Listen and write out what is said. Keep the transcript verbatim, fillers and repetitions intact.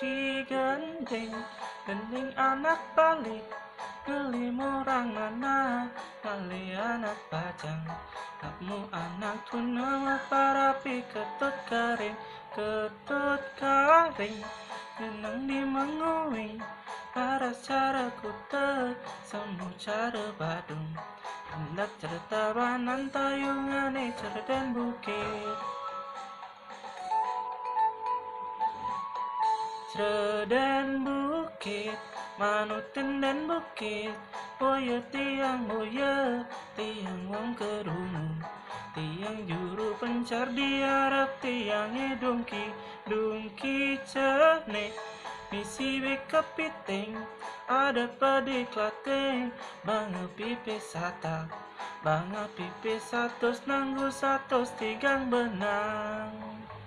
ki gending, gending anak balik, geli orang mana, kali anak bajang, kamu anak tuna parapi ketut garing, ketut garing, nenang di menguing, para cara kutek, semu cara badung, hendak cerita banan tayungane cerden bukit. Cerden bukit, manutin dan bukit, boyo tiang boyo, tiang wong kerungu, tiang juru pencar diarap tiangnya dongki, dongki cene, misi beka piting, ada pada klateng, banga pipe sata, banga pipe satos nanggu satos tigang benang.